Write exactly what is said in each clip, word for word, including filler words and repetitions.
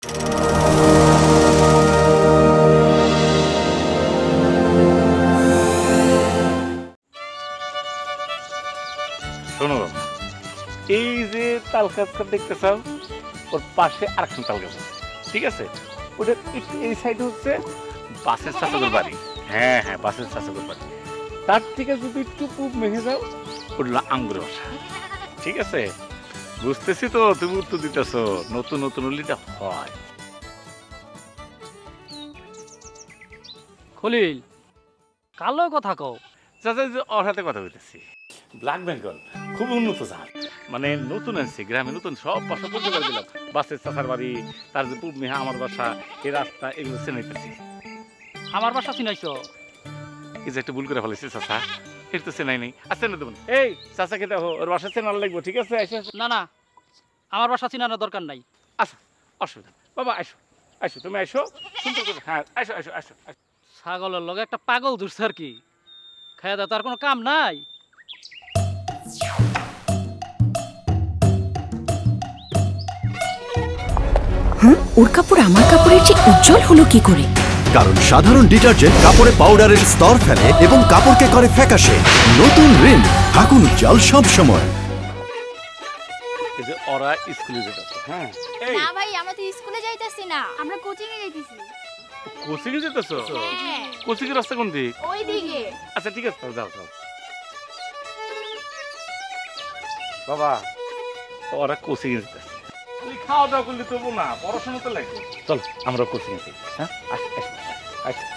শোনো বাবা, এই যে তাল গাছটা দেখতে চাও, ওর পাশে আরেকটা তাল গাছ আছে, ঠিক আছে? ওটা এই সাইডে হচ্ছে বাসের চাচাদের বাড়ি। হ্যাঁ হ্যাঁ, বাসের চাচাদের বাড়ি। তার থেকে যদি একটু পূব মেঘে যাও, ওটা আঙ্গুরের বাসা, ঠিক আছে? বুঝতেছি তো তুমি উত্তর দিতেছ, নতুন নতুন উল্লিটা হয়। খলিল, কালো কথা কও। চাচা ওর হাতে কথা বলতেছি। ব্ল্যাক বেঙ্গল খুব উন্নত জাত, মানে নতুন আনছি, গ্রামে নতুন সব বাসা পরিষ্কার দিলাম। বাসের চাচার বাড়ি, তার যে পূব মেহা আমার বাসা, এই রাস্তা, এগুলো চেনাইতেছি। আমার বাসা চিনাইছো? এই যে একটা ভুল করে ফেলেছি চাচা, এটা তো চেনাই নেই। আচ্ছা না দেবেন, এই চাচাকে দেখো, ওর বাসা চেনার লাগবো, ঠিক আছে? না না, আমার বাসা চিনানোর দরকার নাই। আচ্ছা, অসুবিধা বাবা, আসো আসো, তুমি আসো, সুন্দর করে। হ্যাঁ, আসো আসো আসো। ছাগলের লগে একটা পাগল ধরছে আর কি, খাইয়া দাও, তার কোনো কাম নাই। হ্যাঁ, ওর কাপড় আমার কাপড়ের চেয়ে উজ্জ্বল হলো কি করে? কারণ সাধারণ ডিটারজেন্ট কাপড়ে পাউডারের স্তর ফেলে এবং কাপড়কে করে ফ্যাকাশে। নতুন রিন থাকুন উজ্জ্বল সব সময়। এই যে ওরা স্কুলে যেতেছে। হ্যাঁ, না ভাই, আমরা তো স্কুলে যাইতাছি না, আমরা কোচিং এ যাইতেছি। কোচিং এ যেতেছো? হ্যাঁ। কোচিং এর রাস্তা কোন দিক? ওই দিকে। আচ্ছা ঠিক আছে, যাও যাও। বাবা, ওরা কোচিং এ যেতেছে, তুই খাওয়া দাওয়া করলে তবু না, পড়াশোনা তো লাগবে। চল আমরা কোচিং এ যাই। হ্যাঁ, আসো আসো আসো।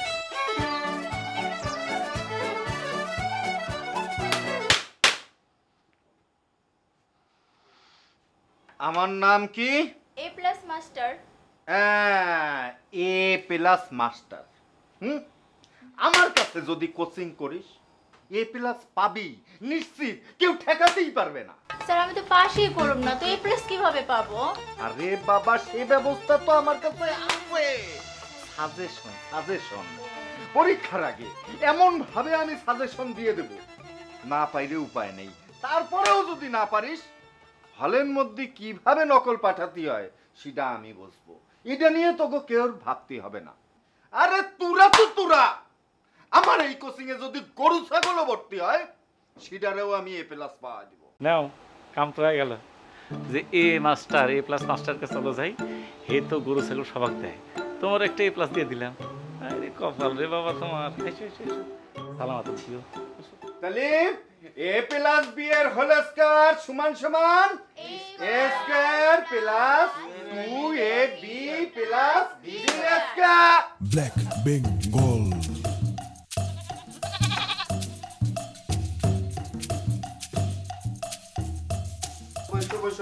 আমার নাম কি? A plus master. হ্যাঁ, এ প্লাস মাস্টার। হুম, আমার কাছে যদি কোচিং করিস এ প্লাস পাবি নিশ্চিত, কেউ ঠেকাতেই পারবে না। স্যার আমি তো পাশই করব না, তো এ প্লাস কিভাবে পাবো? আরে বাবা, সেই ব্যবস্থা তো আমার কাছে আছে। সাজেশন সাজেশন পরীক্ষার আগে এমন ভাবে আমি সাজেশন দিয়ে দেব, না পাইলে উপায় নেই। তারপরেও যদি না পারিস, হলের মধ্যে কিভাবে নকল পাঠাতে হয় সেটা আমি বুঝবো। এটা নিয়ে তোকে কেউ ভাবতে হবে না। আরে তুরা তো তুরা, আমার এই কোচিং এ যদি গরু ছাগলও ভর্তি হয় সেটারেও আমি এ প্লাস পাওয়া দিব। নাও, কাম তো হয়ে গেল। যে এ মাস্টার, এ প্লাস মাস্টারকে চলো যাই, হে তো গরু ছাগল সবাক দেয়, তোমার একটা এ প্লাস দিয়ে দিলাম। আরে কপাল রে বাবা তোমার। সালামাত দিও। তাহলে এ প্লাস বি এর হোল স্কয়ার সমান সমান A square plus two A B plus B square. Black Bengal. বসো বসো।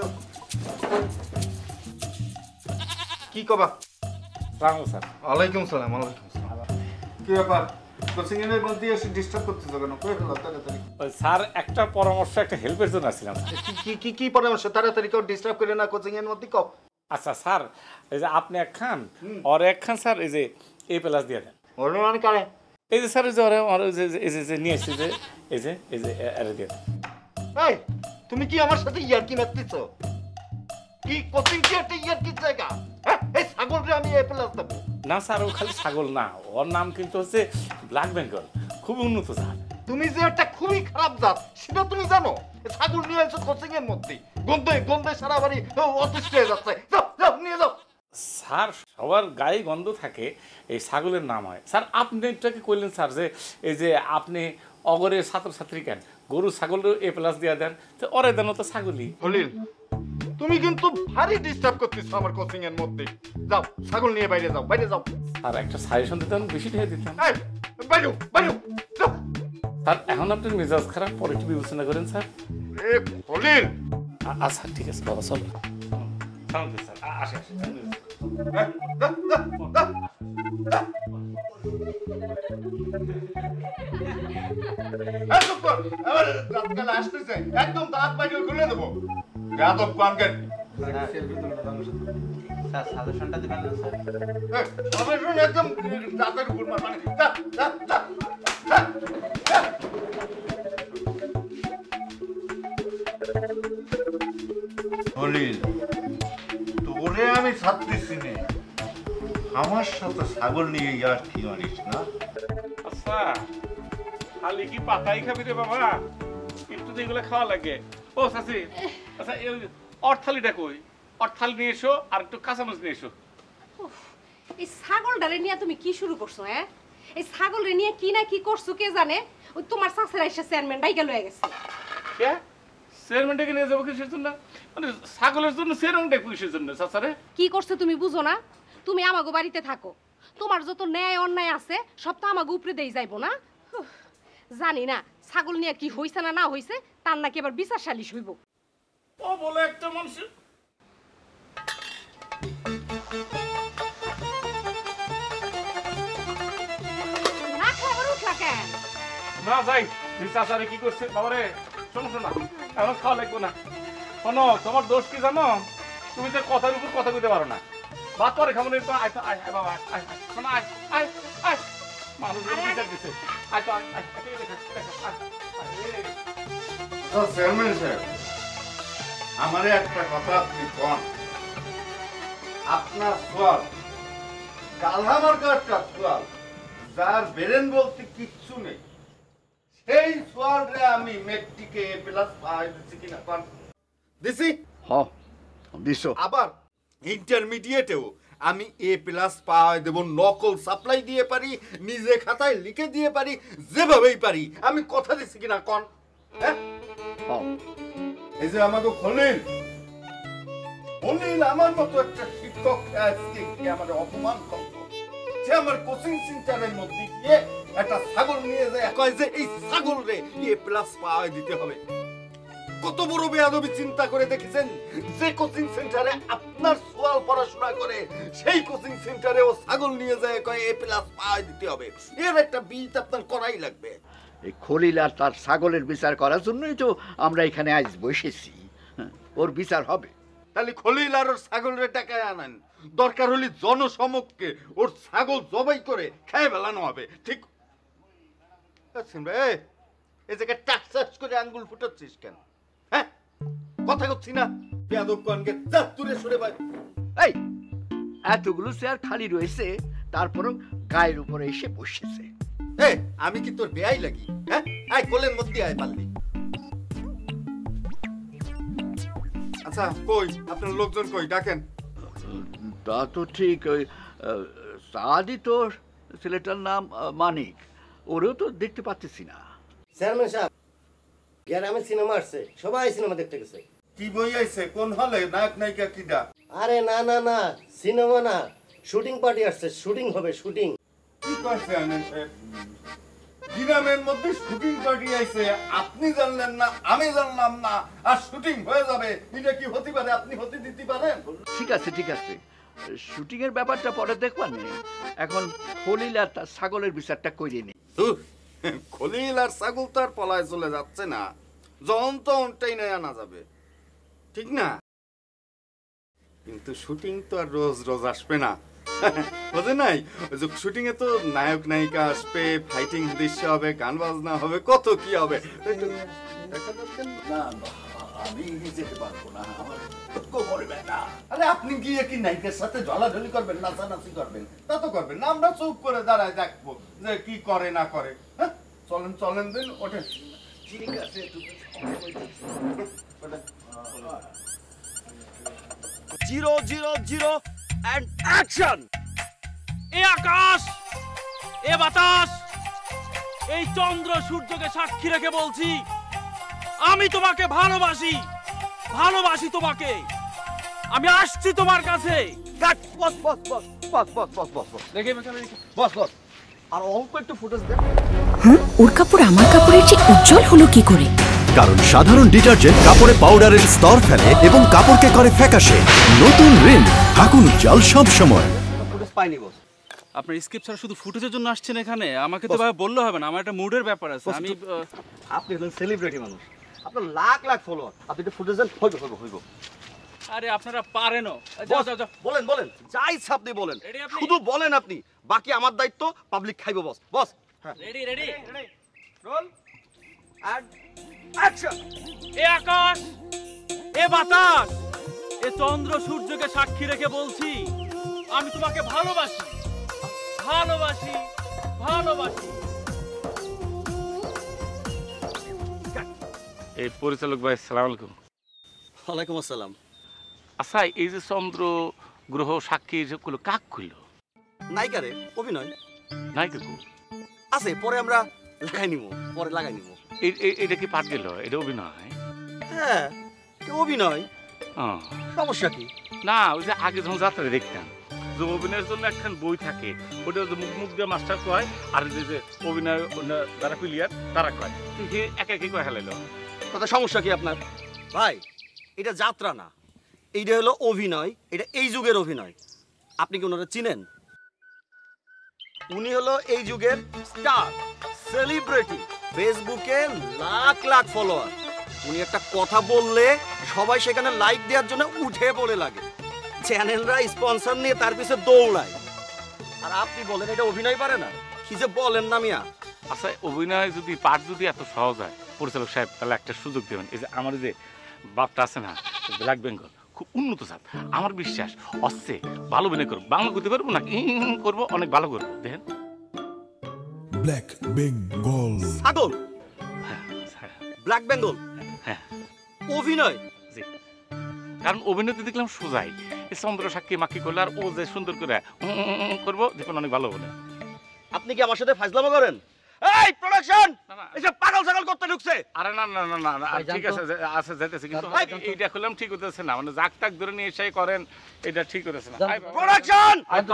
কি কবা? সালাম স্যার। ওয়ালাইকুম সালাম। ওয়ালাইকুম সালাম। কি ব্যাপার, কোচিং এর মধ্যে এসে ডিস্টার্ব করতেছ কেন? কই হলো তাড়াতাড়ি? স্যার একটা পরামর্শ, একটা হেল্পের জন্য আসছিলাম। কি কি কি পরামর্শ? তাড়াতাড়ি কেউ ডিস্টার্ব করে না কোচিং এর মধ্যে কও। আচ্ছা স্যার, এই যে আপনি এক খান আর এক খান স্যার, এই যে এ প্লাস দিয়ে দেন। ওর মানে কারে? এই যে স্যার, এই যে ওরে আর এই যে এই যে নিয়ে এসেছি, যে এই যে এই যে এর দিয়ে দেন। এই তুমি কি আমার সাথে ইয়ার্কি মারতেছো? কি কোচিং কি একটা ইয়ার্কি জায়গা? হ্যাঁ, এই ছাগলরে আমি এ প্লাস দেব না স্যার, ও খালি ছাগল না, ওর নাম কিন্তু হচ্ছে ব্ল্যাক বেঙ্গল, খুব উন্নত জাত। তুমি যে একটা খুবই খারাপ জাত সেটা তুমি জানো? ছাগল নিয়ে এসে কোচিং এর মধ্যে গন্ধে গন্ধে সারা বাড়ি অতিষ্ঠ হয়ে যাচ্ছে। যাও যাও নিয়ে যাও। স্যার সবার গায়ে গন্ধ থাকে, এই ছাগলের নাম হয়। স্যার আপনি এটাকে কইলেন স্যার, যে এই যে আপনি অগরের ছাত্রছাত্রী কেন গরু ছাগলের এ প্লাস দিয়ে দেন, তো ওরে দেন তো ছাগলই। হলিল, তুমি কিন্তু ভারী ডিস্টার্ব করতেছো আমার কোচিং এর মধ্যে। যাও ছাগল নিয়ে বাইরে যাও, বাইরে যাও। আর একটা সাজেশন দিতেন, বেশি ঢেকে দিতেন। এই বাইরে বাইরে যাও। স্যার এখন আপনার মেজাজ খারাপ, পরে একটু বিবেচনা করেন স্যার। এ হলিল। আচ্ছা ঠিক আছে বাবা, চলো। স্যার আসে আসে। একদম দাঁত বাইরে খুলে দেবো। যাদব কানকেন সাজেশনটা দিবেন না স্যার? সাজেশন একদম দাঁতের উপর মার মানে। হলিল, তোরে আমি ছাড়তেছি নে। আমার সাথে ছাগল নিয়ে ইয়ার কি মানিস না? আচ্ছা খালি কি পাতাই খাবি রে বাবা? একটু তো এগুলো খাওয়া লাগে। ও চাচি, আচ্ছা এই অর্থালিটা কই? অর্থালি নিয়ে এসো আর একটু কাঁচামরিচ নিয়ে এসো। এই ছাগলটারে নিয়ে তুমি কি শুরু করছো? হ্যাঁ, এই ছাগলরে নিয়ে কি না কি করছো কে জানে। ওই তোমার চাচেরা এসে চেয়ারম্যান ডাইকা লয়ে গেছে। কে চেয়ারম্যানটাকে নিয়ে যাবো কিসের জন্য? মানে ছাগলের জন্য চেয়ারম্যানটা কিসের জন্য চাচারে? কি করছো তুমি বুঝো না? তুমি আমাগো বাড়িতে থাকো, তোমার যত ন্যায় অন্যায় আছে সব তো আমাগো উপরে দেই যাইবো না? উফ, জানি না ছাগল নিয়ে কি হইছে না না হইছে, তার নাকি এবার বিচার সালিশ হইব। ও বলে একটা মানুষ না খাবার উঠলা কেন? না যাই চাচারে কি করছে বাবারে? শোনো শোনা, এখন খাওয়া লাগবো না। শোনো, তোমার দোষ কি জানো? তুমি তো কথার উপর কথা কইতে পারো না। ভাত পরে খাবো না তো। আয় তো আয়, আয় বাবা আয়, আয় আয়, শোনো আয় আয় আয়। মানুষ বিচার দিছে। আয় তো আয়, আয়, আয়, এই দেখা, দেখা, আয়, আয়, এই। তো চেয়ারম্যান সাহেব, আমারে একটা কথা আপনি কন। আপনার সোয়াল কালহামার কাটটা সোয়াল, যার বেরেন বলতে কিচ্ছু নেই, সেই সোয়ালরে আমি মেট্রিকে এ প্লাস পাই দিছি কিনা কন? দিছি। হ দিছো। আবার ইন্টারমিডিয়েটেও আমি এ প্লাস পাই দেব। নকল সাপ্লাই দিয়ে পারি, নিজে খাতায় লিখে দিয়ে পারি, যেভাবেই পারি। আমি কথা দিছি কিনা কন? হ্যাঁ, এই যে আমাকে খলিল খলিল আমার মতো একটা শিক্ষক আজকে কি আমার অপমান করতো। সে আমার কোচিং সেন্টারের মধ্যে গিয়ে একটা ছাগল নিয়ে যায়, কয় যে এই ছাগল রে এ প্লাস পাওয়া দিতে হবে। কত বড় বেয়াদবি চিন্তা করে দেখেছেন? যে কোচিং সেন্টারে আপনার সোয়াল পড়াশোনা করে, সেই কোচিং সেন্টারে ও ছাগল নিয়ে যায়, কয় এ প্লাস পাওয়া দিতে হবে। এর একটা বিল আপনার করাই লাগবে। এই খলিল আর তার ছাগলের বিচার করার জন্যই তো আমরা এখানে আজ বসেছি। হ্যাঁ, ওর বিচার হবে। তাহলে খলিল আর ওর ছাগলের টাকায় আনেন, দরকার হলে জনসমক্ষে ওর ছাগল জবাই করে খেয়ে ফেলানো হবে। ঠিক আছেন ভাই? এই জায়গায় টাকচাস করে আঙ্গুল ফুটাচ্ছিস কেন? হ্যাঁ, কথা করছি না? বেয়াদব কনকে যা তুলে সরে ভাই। এই এতগুলো চেয়ার খালি রয়েছে, তারপরও গায়ের উপরে এসে বসেছে। এই আমি কি তোর বেয়াই লাগি? হ্যাঁ, আয় কোলের মধ্যে আয় পারলি। আচ্ছা কই আপনার লোকজন কই? ডাকেন। তা তো ঠিক। ওই সাদি, তোর ছেলেটার নাম আহ, মানিক, ওরেও তো দেখতে পাচ্ছি না। চেয়ারম্যান সাহেব, গ্রামে সিনেমা আসছে, সবাই সিনেমা দেখতে গেছে। কি বই আইছে? কোন হলে? নায়ক নায়িকা কিডা? আরে না না না, সিনেমা না, শুটিং পার্টি আসছে, শুটিং হবে, শুটিং। কি করছে আনেন সাহেব? গ্রামের মধ্যে শুটিং পার্টি আইছে, আপনি জানলেন না, আমি জানলাম না, আর শুটিং হয়ে যাবে। এটা কি হতে পারে? আপনি হতে দিতে পারেন? ঠিক আছে ঠিক আছে, শুটিং এর ব্যাপারটা পরে দেখবানে। এখন খলিল আর তার ছাগলের বিচারটা করে নি। খলিল আর ছাগল তো আর পলায় চলে যাচ্ছে না, যখন তখনটাই নেই আনা যাবে, ঠিক না? কিন্তু শুটিং তো আর রোজ রোজ আসবে না, বুঝে নাই? শুটিং এ তো নায়ক নায়িকা আসবে, ফাইটিং দৃশ্য হবে, গান বাজনা হবে, কত কি হবে। আমি যেতে পারবো না, আমার করবে না। আরে আপনি গিয়ে কি নায়িকার সাথে ঝলাঝলি করবেন, নাচানাচি করবেন? তা তো করবেন না, আমরা চুপ করে দাঁড়ায় দেখবো যে কি করে না করে। হ্যাঁ, চলেন চলেন দিন, ওঠেন। ঠিক আছে, zero zero zero and action. এ আকাশ, এ বাতাস, এই চন্দ্র সূর্যকে সাক্ষী রেখে বলছি, আমি তোমাকে ভালোবাসি, ভালোবাসি তোমাকে। আমি আসছি তোমার কাছে। বস বস বস বস বস বস বস বস বস দেখি বস বস আর অল্প একটু ফুটেজ দেন। হ্যাঁ, ওর কাপড় আমার কাপড়ের চেয়ে উজ্জ্বল হলো কি করে? কারণ সাধারণ ডিটারজেন্ট কাপড়ে পাউডারের স্তর ফেলে এবং কাপড়কে করে ফ্যাকাশে। নতুন রিন ঢাকুন উজ্জ্বল সব সময়। ফুটেজ পাইনি বস। আপনার স্ক্রিপ্ট ছাড়া শুধু ফুটেজের জন্য আসছেন এখানে? আমাকে তো ভাই বললে হবে না, আমার একটা মুডের ব্যাপার আছে। আমি আপনি হলেন সেলিব্রিটি মানুষ, আপনার লাখ লাখ ফলোয়ার, আপনি একটু ফুটেজ দেন, হইব হইব হইব। আরে আপনারা পারেনও। যাও যাও যাও, বলেন বলেন, যাই ইচ্ছা আপনি বলেন, Ready আপনি? শুধু বলেন আপনি, বাকি আমার দায়িত্ব, পাবলিক খাইব। Boss boss ready ready roll and action. এ আকাশ, এ বাতাস, এ এ চন্দ্র সূর্যকে সাক্ষী রেখে বলছি আমি তোমাকে ভালোবাসি ভালোবাসি ভালোবাসি। এই পরিচালক ভাই, আসসালামু আলাইকুম। ওয়ালাইকুম আসসালাম। আচ্ছা, এই যে চন্দ্র গ্রহ সাক্ষী যেগুলো কাক খুলল? নায়িকারে অভিনয় নায়িকা কো আছে, পরে আমরা লাগাই নিব, পরে লাগাই নিব। এটা কি পাঠ গেল? এটা অভিনয়? হ্যাঁ অভিনয়। সমস্যা কি? না, ওই যে আগে যখন যাত্রা দেখতাম যে অভিনয়ের জন্য একখান বই থাকে, ওটা মুখ মুখ দিয়ে মাস্টার কয়, আর যে যে অভিনয় যারা প্লেয়ার তারা কয়, একা একই কয় হেলাইল। কথা সমস্যা কি আপনার? ভাই এটা যাত্রা না, এইটা হলো অভিনয়, এটা এই যুগের অভিনয়। আপনি কি ওনারা চিনেন? উনি হলো এই যুগের স্টার, সেলিব্রিটি, ফেসবুকে লাখ লাখ ফলোয়ার। উনি একটা কথা বললে সবাই সেখানে লাইক দেওয়ার জন্য উঠে পড়ে লাগে, চ্যানেলরা স্পন্সর নিয়ে তার পিছনে দৌড়ায়। আর আপনি বলেন এটা অভিনয় পারে না? কি যে বলেন না মিয়া। আচ্ছা, অভিনয় যদি পাঠ যদি এত সহজ হয় পরিচালক সাহেব, তাহলে একটা সুযোগ দেবেন। এই যে আমার যে বাপটা আছে না, ব্ল্যাক বেঙ্গল, খুব উন্নত জাত। আমার বিশ্বাস অস্তে ভালো অভিনয় করবো, বাংলা করতে পারবো না করবো, অনেক ভালো করবো। দেখেন ব্ল্যাক বেঙ্গল ছাগল, ব্ল্যাক বেঙ্গল, হ্যাঁ অভিনয়। কারণ অভিনয়তে দেখলাম সোজাই, চন্দ্র সাক্ষী মাক্ষী করলে আর ও যে সুন্দর করে করবো, দেখুন অনেক ভালো হবে। আপনি কি আমার সাথে ফাজলামো করেন? এই প্রোডাকশন এসব পাগল ছাগল করতে ঢুকছে। আরে না না না না, ঠিক আছে আছে যেতেছে, কিন্তু এইটা করলাম ঠিক হতেছে না, মানে জাক টাক ধরে নিয়ে এসে করেন, এটা ঠিক হতেছে না। প্রোডাকশন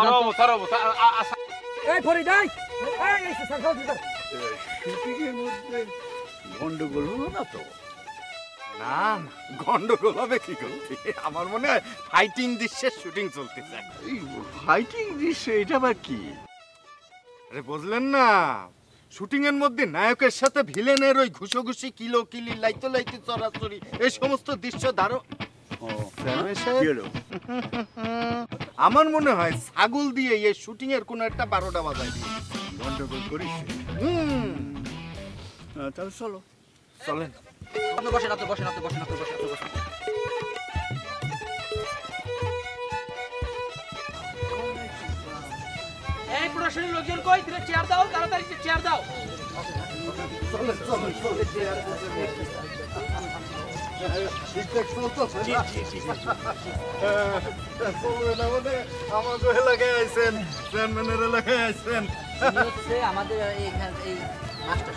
এই ফরিদ এই এই সার্কাল দিদা শুটিং এর মধ্যে গন্ডগোল হলো না তো? না না, গন্ডগোল হবে কি করতে? আমার মনে হয় ফাইটিং দৃশ্যের শুটিং চলতেছে। ফাইটিং দৃশ্য এটা আবার কি? আরে বুঝলেন না, শুটিং এর মধ্যে নায়কের সাথে ভিলেনের ওই ঘুষোঘুষি, কিলো কিলি, লাইতো লাইতে চড়াচড়ি, এই সমস্ত দৃশ্য দারো। আমার মনে হয় ছাগল দিয়ে এই শুটিং এর কোন একটা বারোটা বাজায় দিয়ে গন্ডগোল করিস। হুম, তাহলে চলো চলেন। আপনি বসেন, আপনি বসেন, আপনি বসেন, আপনি বসেন, আপনি বসেন। এই প্রশ্নের লোকজন কই? তুমি চেয়ার দাও, তাড়াতাড়ি চেয়ার দাও। চলেন চলেন চলেন, চেয়ার আমাদের এলাকায় আইছেন, চেয়ারম্যানের এলাকায় আইছেন। আমাদের এইখানে এই মাস্টার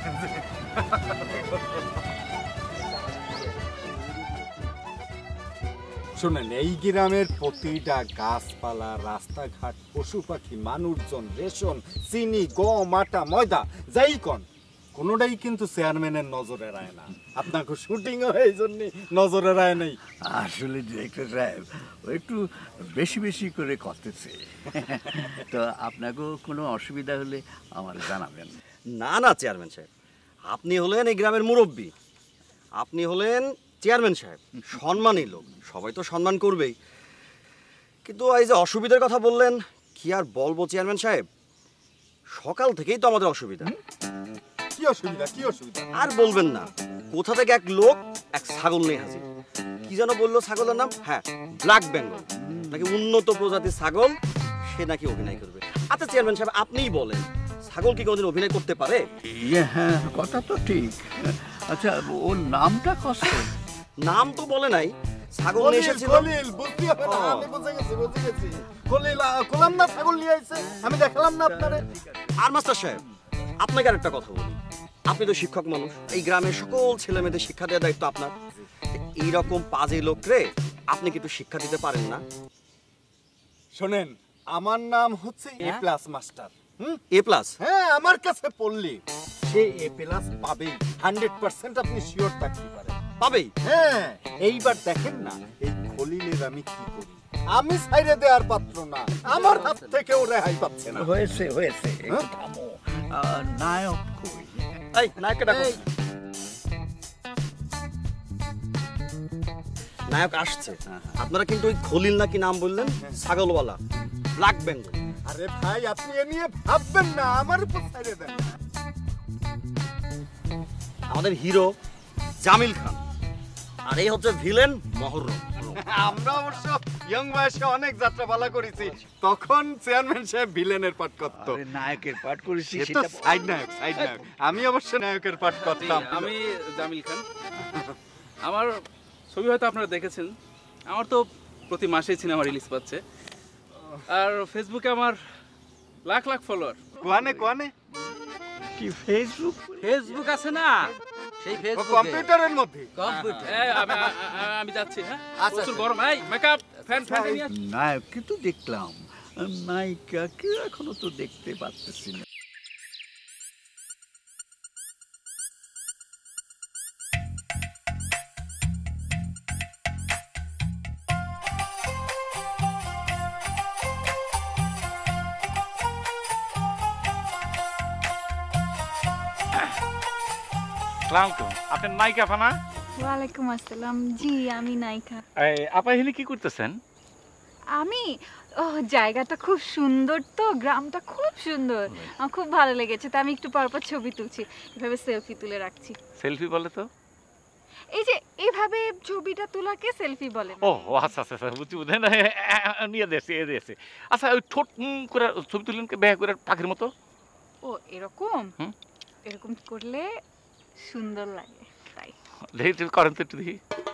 শোনেন, এই গ্রামের প্রতিটা গাছপালা, রাস্তাঘাট, পশু পাখি, মানুষজন, রেশন, চিনি, গম, আটা, ময়দা, যাই কন, কোনোটাই কিন্তু চেয়ারম্যানের নজরে রায় না। আপনাকে শুটিংও এই জন্য নজরে রায় নেই। আসলে ডিরেক্টর সাহেব ও একটু বেশি বেশি করে করতেছে, তো আপনাকেও কোনো অসুবিধা হলে আমার জানাবেন। না না চেয়ারম্যান সাহেব, আপনি হলেন এই গ্রামের মুরব্বী, আপনি হলেন চেয়ারম্যান সাহেব, সম্মানী লোক, সবাই তো সম্মান করবেই। কিন্তু এই যে অসুবিধার কথা বললেন, কি আর বলবো চেয়ারম্যান সাহেব, সকাল থেকেই তো আমাদের অসুবিধা। কি অসুবিধা? কি অসুবিধা? আর বলবেন না, কোথা থেকে এক লোক এক ছাগল নিয়ে হাজির। কি যেন বললো ছাগলের নাম? হ্যাঁ, ব্ল্যাক বেঙ্গল, নাকি উন্নত প্রজাতির ছাগল, সে নাকি অভিনয় করবে। আচ্ছা চেয়ারম্যান সাহেব, আপনিই বলেন, ছাগল কি কোনোদিন অভিনয় করতে পারে? হ্যাঁ, কথা তো ঠিক। আচ্ছা, ওর নামটা কষ্ট? নাম তো বলে নাই, ছাগল নিয়ে এসেছিল। খলিল, বুঝতে হবে না, আমি বুঝে গেছি, বুঝে গেছি। খলিল, কলাম না ছাগল নিয়ে আইছে, আমি দেখালাম না আপনারে। আর মাস্টার সাহেব, আপনাকে আর একটা কথা বলি, আপনি তো শিক্ষক মানুষ, এই গ্রামের সকল ছেলে মেয়েদের শিক্ষা দেওয়ার দায়িত্ব আপনার। এইরকম পাজে লোক রে আপনি কি একটু শিক্ষা দিতে পারেন না? শোনেন, আমার নাম হচ্ছে A plus master. A plus? হ্যাঁ, আমার কাছে পড়লে সে এ প্লাস পাবেই, হান্ড্রেড পার্সেন্ট আপনি শিওর থাকতে পারেন। পাবেই? হ্যাঁ, এইবার দেখেন না এই খলিলের আমি কি করি। আমি ছাইরে দেওয়ার পাত্র না, আমার হাত থেকে ও রেহাই পাচ্ছে না। হয়েছে হয়েছে, একটু থামো। নায়ক কই? এই নায়ককে ডাকো। নায়ক আসছে। আপনারা কিন্তু ওই খলিল নাকি নাম বললেন, ছাগলওয়ালা, ব্ল্যাক বেঙ্গল। আরে ভাই, আপনি এ নিয়ে ভাববেন না, আমার উপর ছাইরে দেন। আমাদের হিরো জামিল খান, আর এই হচ্ছে ভিলেন মহরম। আমরা অবশ্য ইয়ং বয়সে অনেক যাত্রা পালা করেছি, তখন চেয়ারম্যান সাহেব ভিলেনের পাঠ করতো। নায়কের পাঠ করেছি সেটা সাইড নায়ক, সাইড নায়ক। আমি অবশ্য নায়কের পাঠ করতাম। আমি জামিল খান। আমার ছবি হয়তো আপনারা দেখেছেন। আমার তো প্রতি মাসেই সিনেমা রিলিজ পাচ্ছে, আর ফেসবুকে আমার লাখ লাখ ফলোয়ার। কোয়ানে কোয়ানে কি ফেসবুক? ফেসবুক আছে না, সেই ফেসবুক কম্পিউটারের মধ্যে। কম্পিউটার। এই, আমি আমি যাচ্ছি। হ্যাঁ, প্রচুর গরম। এই মেকআপ ফ্যান ফ্যান নিয়ে আস। নায়ককে তো দেখলাম, নায়িকাকে এখনো তো দেখতে পাচ্ছি না। আপনার নায়িকা ফানা? ওয়ালাইকুম আসসালাম। জি আমি নায়িকা। আপা এখানে কি করতেছেন? আমি ও জায়গাটা খুব সুন্দর, তো গ্রামটা খুব সুন্দর, আমার খুব ভালো লেগেছে, তো আমি একটু পরপর ছবি তুলছি, এভাবে সেলফি তুলে রাখছি। সেলফি বলে তো? এই যে এভাবে ছবিটা তোলাকে সেলফি বলে। ও আচ্ছা আচ্ছা আচ্ছা, বুঝছি বুঝলেন, নিয়ে দিয়েছি এ দিয়েছি। আচ্ছা ওই ঠোঁট করে ছবি তুললেন বেয়া করে পাখির মতো? ও এরকম, এরকম করলে সুন্দর লাগে তাই। দেখি করেন তো একটু দেখি,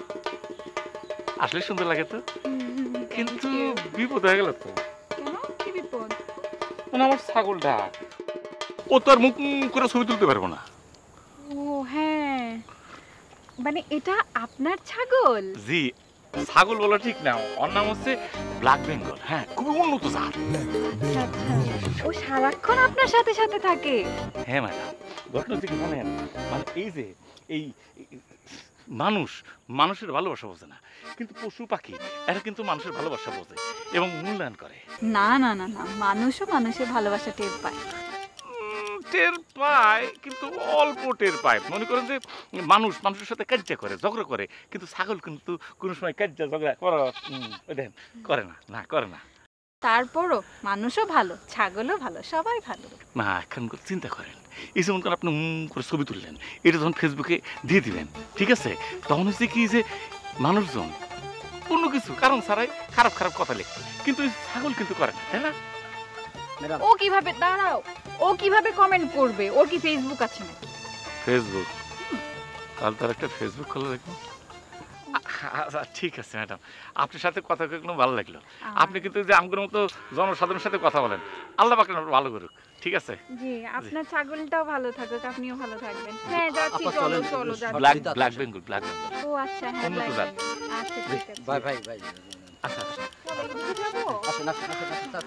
আসলে সুন্দর লাগে তো, কিন্তু বিপদ হয়ে গেল তো। কেন, কি বিপদ? মানে আমার ছাগলটা, ও তো আর মুখ করে ছবি তুলতে পারবো না। ও হ্যাঁ, মানে এটা আপনার ছাগল? জি, ছাগল বলা ঠিক না, ওর নাম হচ্ছে ব্ল্যাক বেঙ্গল। হ্যাঁ, খুবই উন্নত জাত। ও সারাক্ষণ আপনার সাথে সাথে থাকে? হ্যাঁ ম্যাডাম, ঘটনা থেকে জানেন, মানে এই যে এই মানুষ মানুষের ভালোবাসা বোঝে না, কিন্তু পশু পাখি এরা কিন্তু মানুষের ভালোবাসা বোঝে এবং মূল্যায়ন করে। না না না না, মানুষও মানুষের ভালোবাসা টের পায়। টের পায়, কিন্তু অল্প টের পায়। মনে করেন যে মানুষ মানুষের সাথে কাজ্জা করে, ঝগড়া করে, কিন্তু ছাগল কিন্তু কোনো সময় কাজ্জা ঝগড়া করা করে না, না করে না। তারপরও মানুষও ভালো, ছাগলও ভালো, সবাই ভালো। না, এখন চিন্তা করেন, এই যেমন করে আপনি করে ছবি তুললেন, এটা যখন ফেসবুকে দিয়ে দিলেন, ঠিক আছে, তখন হচ্ছে কি যে মানুষজন অন্য কিছু কারণ ছাড়াই খারাপ খারাপ কথা লিখছে, কিন্তু ছাগল কিন্তু করে না, তাই না? ও কিভাবে, দাঁড়াও, ও কিভাবে কমেন্ট করবে? ওর কি ফেসবুক আছে নাকি? ফেসবুক? কাল তার একটা ফেসবুক খোলা দেখবো। আচ্ছা ঠিক আছে ম্যাডাম, আপনার সাথে কথা কোনো ভালো লাগলো। আপনি কিন্তু যে আমগুলোর মতো জনসাধারণের সাথে কথা বলেন, আল্লাহ পাক ভালো করুক, ঠিক আছে? জি, আপনার ছাগলটাও ভালো থাকুক, আপনিও ভালো থাকবেন। হ্যাঁ যাচ্ছি, চলো চলো যাচ্ছি। Black black Bengal, black Bengal. ও আচ্ছা, হ্যাঁ উন্নত জাত। আচ্ছা ঠিক আছে। ভাই ভাই ভাই, আচ্ছা আচ্ছা, আসেন আসেন আসেন আসেন।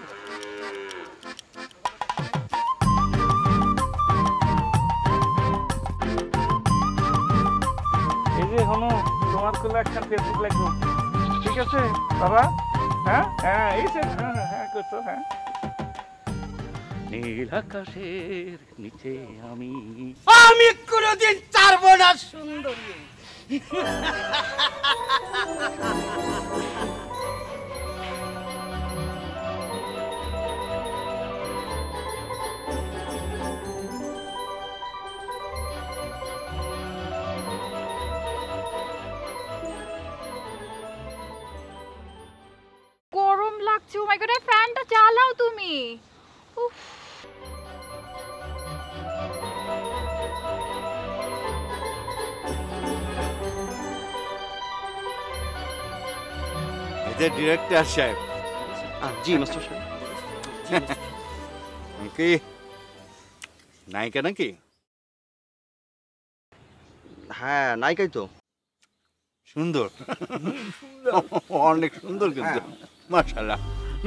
এই যে হনো তোমার কোলে একটা ফেসবুক লাগবে, ঠিক আছে বাবা? হ্যাঁ হ্যাঁ, এই যে হ্যাঁ হ্যাঁ করছো। হ্যাঁ, নীল আকাশের নিচে আমি আমি কোনোদিন ছাড়বো না সুন্দরী। গরম লাগছে, ও মাই গড, ফ্যানটা চালাও তুমি। উফ, এই যে ডিরেক্টর সাহেব। জি মাস্টার সাহেব। কি নায়িকা নাকি? হ্যাঁ নায়িকাই তো। সুন্দর, অনেক সুন্দর কিন্তু, মাশাআল্লাহ।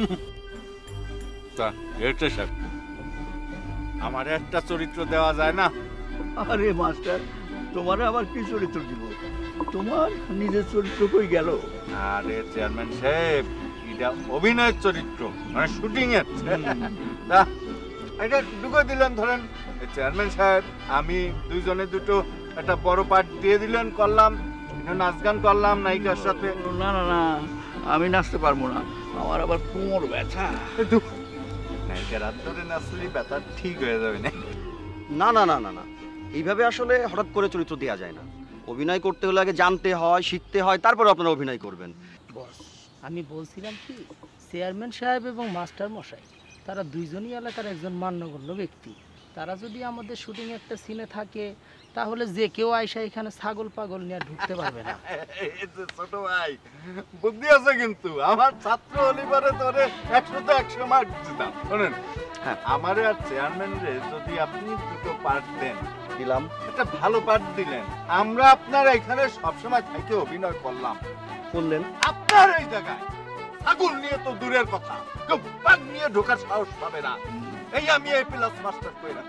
তা ডিরেক্টর সাহেব, আমার একটা চরিত্র দেওয়া যায় না? আরে মাস্টার, তোমার আবার কি চরিত্র দিব? তোমার নিজের চরিত্র কই গেল? আরে চেয়ারম্যান সাহেব, এটা অভিনয়ের চরিত্র, মানে শুটিং এর। তা এটা ঢুকে দিলেন, ধরেন চেয়ারম্যান সাহেব আমি দুইজনে দুটো একটা বড় পার্ট দিয়ে দিলেন, করলাম, নাচ গান করলাম নায়িকার সাথে। না না না, আমি নাচতে পারবো না, আমার আবার কোমর ব্যথা। নায়িকার হাত ধরে নাচলে ব্যথা ঠিক হয়ে যাবে না? না না না না না, এইভাবে আসলে হঠাৎ করে চরিত্র দেওয়া যায় না। অভিনয় করতে হলে আগে জানতে হয়, শিখতে হয়, তারপরে আপনারা অভিনয় করবেন। বস আমি বলছিলাম কি চেয়ারম্যান সাহেব এবং মাস্টার মশাই তারা দুইজনই এলাকার একজন মান্যগণ্য ব্যক্তি। তারা যদি আমাদের শুটিং একটা সিনে থাকে তাহলে যে কেউ আইসা এখানে ছাগল পাগল নিয়ে ঢুকতে পারবে না। ছোট ভাই বুদ্ধি আছে কিন্তু আমার ছাত্র অলিভারে তোরে একশোতে একশো মার্ক দিতাম। শোনেন আমারে আর চেয়ারম্যান রে যদি আপনি দুটো পার্ট দেন দিলাম একটা ভালো পার্ট দিলেন, আমরা আপনার এখানে সবসময় থেকে অভিনয় করলাম করলেন আপনার এই জায়গায় ছাগল নিয়ে তো দূরের কথা কেউ বাঘ নিয়ে ঢোকার সাহস পাবে না। এই আমি এই প্লাস মাস্টার কইরা।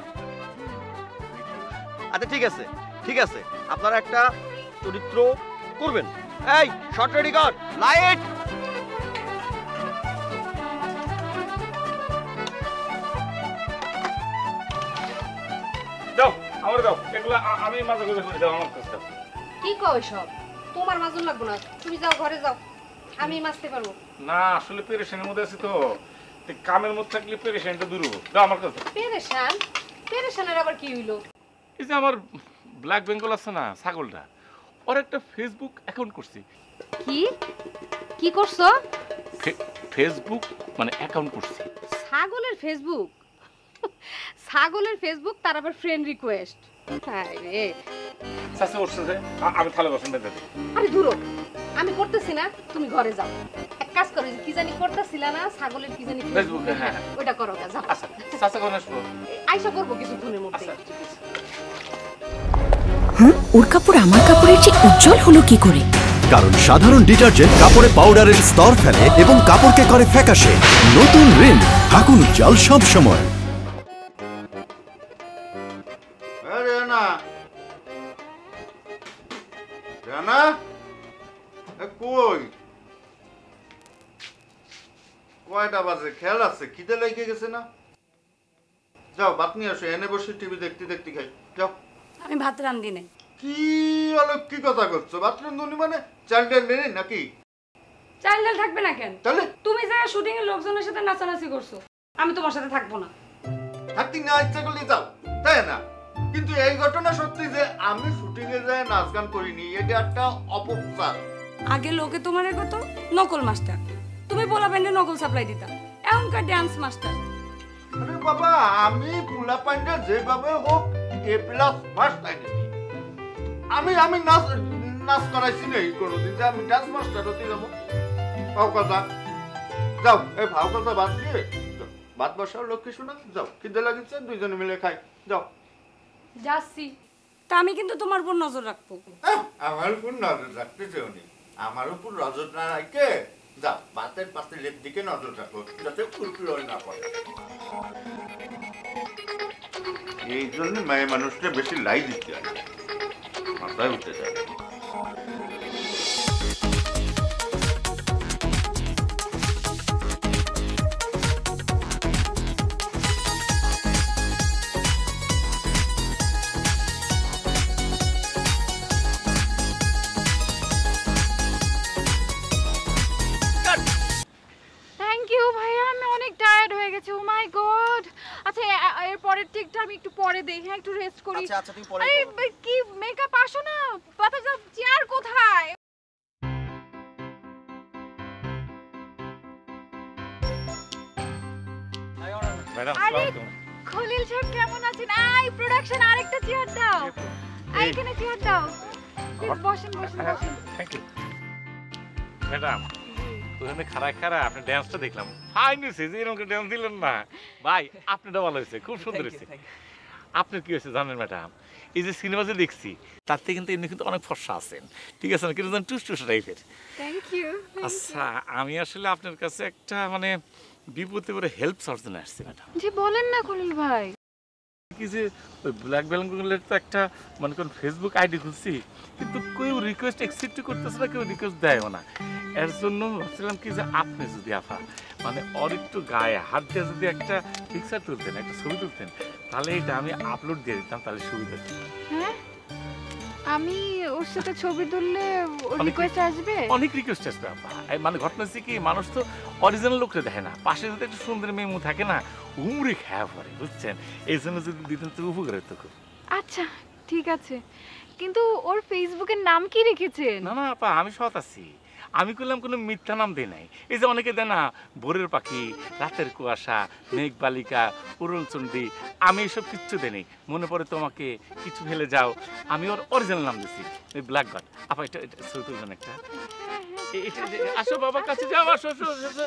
আচ্ছা ঠিক আছে ঠিক আছে আপনারা একটা চরিত্র করবেন। এই শর্ট রেডি কর, লাইট। দাও আমার দাও এগুলা আমি মাঝে মাঝে করে দাও আমার কাছে। কি কই সব তোমার মাজন লাগবো না, তুমি যাও ঘরে যাও, আমি মাছতে পারবো না। আসলে পেরেশানের মধ্যে আছি তো, কামের মধ্যে থাকলে পেরেশানটা দূর হবে। দাও আমার কাছে। পেরেশান? পেরেশানের আবার কি হইলো? এই যে আমার ব্ল্যাক বেঙ্গল আছে না ছাগলটা, ওর একটা ফেসবুক অ্যাকাউন্ট করছি। কি কি করছো? ফেসবুক মানে অ্যাকাউন্ট করছি। ছাগলের ফেসবুক? ছাগলের ফেসবুক, তার আবার ফ্রেন্ড রিকোয়েস্ট? আরে সাসে ওরছে যে আমি থালে বসেন বেঁধে দিই। আরে দূরো, আমি করতেছি না, তুমি ঘরে যাও। এক কাজ করো, কি জানি করতেছিলা না ছাগলের কি জানি ফেসবুক, হ্যাঁ ওটা করো গা, যাও। আচ্ছা সাসে কোন আসবো? আইসা করব কিছুক্ষণের মধ্যে। হুম ওর কাপড় আমার কাপড়ের চেয়ে উজ্জ্বল হলো কি করে? কারণ সাধারণ ডিটারজেন্ট কাপড়ে পাউডারের স্তর ফেলে এবং কাপড়কে করে ফ্যাকাশে। নতুন রিন ঢাকুন উজ্জ্বল সব সময়। রানা রানা কই কয়টা বাজে খেয়াল আছে? খিদে লেগে গেছে না? যাও ভাত নিয়ে আসো, এনে বসে টিভি দেখতে দেখতে খাই। যাও। আমি ভাত রান্ধি নাই। কি অলক কি কথা করছো? ভাত রান্ধুনি মানে চাল ডাল নেই নাকি? চাল ডাল থাকবে না কেন? তাহলে তুমি যা শুটিং এর লোকজনের সাথে নাচানাচি করছো, আমি তোমার সাথে থাকবো না। থাকতে না ইচ্ছা করলে যাও, তাই না? কিন্তু এই ঘটনা সত্যি যে আমি শুটিং এ যায় নাচ গান করিনি, এটা একটা অপপ্রচার। আগে লোকে তোমার কত নকল মাস্টার, তুমি বলা ব্যান্ডে নকল সাপ্লাই দিতা, এখনকার ডান্স মাস্টার। আরে বাবা আমি পোলা পান্ডা যেভাবে হোক এ প্লাস ফার্স্ট আইনি। আমি আমি নাচ নাচ করাইছি নেই কোনোদিন যে আমি ডান্স মাস্টার হতে যাবো। ভাও কথা যাও, এই ভাও কথা বাদ দিয়ে ভাত বসাও লক্ষ্মী শোনা। যাও, খিদে লাগিছে, দুইজনে মিলে খাই। যাও। যাচ্ছি, তা আমি কিন্তু তোমার উপর নজর রাখবো। আমার উপর নজর রাখতে চাও নি? আমার উপর নজর না রাখে যাও ভাতের পাতিলের দিকে নজর রাখো, যাতে ফুলফুল না পড়ে। এই জন্য মেয়ে মানুষটা বেশি লাই দিতে হয়, মাথায় উঠে যায়। আমি একটু পরে দেই। হ্যাঁ একটু রেস্ট করি। আচ্ছা আচ্ছা তুমি পরে আরে কি মেকআপ আসো না, পাতা যা চেয়ার কোথায়? ম্যাডাম আরে খলিল সাহেব কেমন আছেন? আই প্রোডাকশন আরেকটা চেয়ার দাও, এইখানে চেয়ার দাও। প্লিজ বসেন বসেন বসেন। Thank you madam. ওখানে খাড়া খাড়া আপনি ড্যান্সটা দেখলাম, ফাইন হয়েছে। যে এরকম ড্যান্স দিলেন না ভাই, আপনারটা ভালো হয়েছে, খুব সুন্দর হয়েছে। আপনার কি হয়েছে জানেন ম্যাডাম, এই যে সিনেমা যে দেখছি তার থেকে কিন্তু এমনি কিন্তু অনেক ফর্সা আছেন, ঠিক আছে না? কিন্তু টুস টুস টাইপের। Thank you. আচ্ছা আমি আসলে আপনার কাছে একটা মানে বিপদে পড়ে হেল্প চাওয়ার জন্য আসছি ম্যাডাম। জি বলেন না খলিল ভাই। কি যে ওই ব্ল্যাক বেঙ্গলের তো একটা মানে কোন ফেসবুক আইডি খুলছি, কিন্তু কেউ রিকোয়েস্ট অ্যাকসেপ্ট করতেছে না, কেউ রিকোয়েস্ট দেয়ও না। এর জন্য ভাবছিলাম কি যে আপনি যদি আফা মানে ওর একটু গায়ে হাত দিয়ে যদি একটা পিকচার তুলতেন, একটা ছবি তুলতেন, তাহলে এটা আমি আপলোড দিয়ে দিতাম, তাহলে সুবিধা হতো। হ্যাঁ আমি ওর সাথে ছবি তুললে রিকোয়েস্ট আসবে? অনেক রিকোয়েস্ট আসবে আপা। মানে ঘটনা হচ্ছে কি, মানুষ তো অরিজিনাল লোকটা দেখে না, পাশে যদি একটা সুন্দর মেয়ে মুখ থাকে না, উমরে খেয়া পড়ে, বুঝছেন? এই জন্য যদি দিতেন তো উপকার হতো খুব। আচ্ছা ঠিক আছে, কিন্তু ওর ফেসবুকের নাম কি রেখেছেন? না না আপা আমি সৎ আছি, আমি করলাম কোনো মিথ্যা নাম দিই নাই। এই যে অনেকে দেয় না ভোরের পাখি, রাতের কুয়াশা, মেঘ বালিকা, উড়নচণ্ডী, আমি এসব কিচ্ছু দিই। মনে পড়ে তোমাকে, কিছু ফেলে যাও, আমি ওর অরিজিনাল নাম দিছি ওই ব্ল্যাক বার্ড। আপা এটা এটা ছবি তুলবেন একটা? এটা আসো বাবার কাছে যাও, আসো আসো আসো।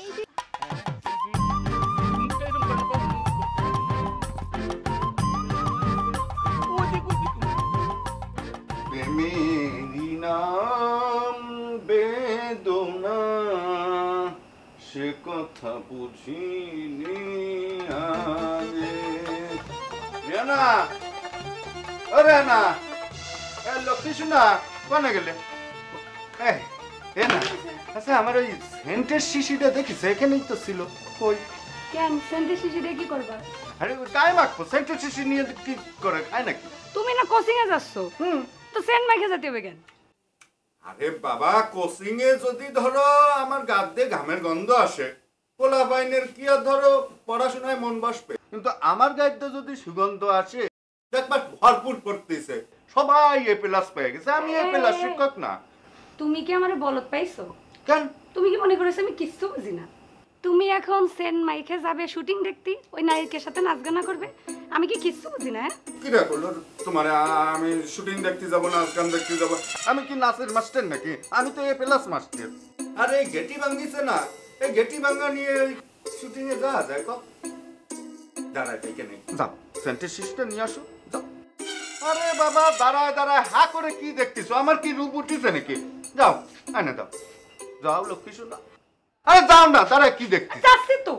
প্রেমেরই নাম বেদনা, সে কথা বুঝিনি আগে। রেনা, ও রেনা, এ লক্ষ্মী শোনা, কোনে গেলে? এই, এ না, আচ্ছা আমার ওই সেন্টের শিশিটা দেখিস এখানেই তো ছিল, কই? কেন সেন্টের শিশি দিয়ে কি করবা? আরে গায়ে মাখবো, সেন্টের শিশি নিয়ে কি করে, খায় নাকি? তুমি না কোচিং এ যাচ্ছ, হুম, তো সেন্ট মাইখে যেতে হবে কেন? আরে বাবা, কোচিং এ যদি ধরো আমার গাদ দিয়ে ঘামের গন্ধ আসে, পোলা বাইনের কি আর ধরো পড়াশোনায় মন বসবে, কিন্তু আমার গায়ে যদি সুগন্ধ আসে দেখবার ভরপুর করতেছে, সবাই এ প্লাস পেয়ে গেছে, আমি এ প্লাস শিক্ষক না। তুমি কি আমারে বলত পাইছো? কেন? তুমি কি মনে করেছো আমি কিচ্ছু বুঝি না? তুমি এখন সেন্ট মাইখে যাবে শুটিং দেখতে, ওই নায়কের সাথে নাচ গানা করবে, আমি কি কিচ্ছু বুঝি না? কি রে বললো তোমার, আমি শুটিং দেখতে যাব, নাচ গান দেখতে যাব, আমি কি নাচের মাস্টার নাকি? আমি তো এ প্লাস মাস্টার। আরে গেটি ভাঙিছে না, এই গেটি ভাঙা নিয়ে শুটিং এ যাওয়া যায় কত? দাঁড়ায় থেকে নেই, যাও সেন্টের শিশটা নিয়ে আসো, যাও। আরে বাবা, দাঁড়ায় দাঁড়ায় হা করে কি দেখতেছো? আমার কি রূপ উঠিছে নাকি? যাও আনে দাও, যাও লক্ষ্মী শোনা। আরে যাও না, দাঁড়ায় কি দেখতে? যাচ্ছি তো।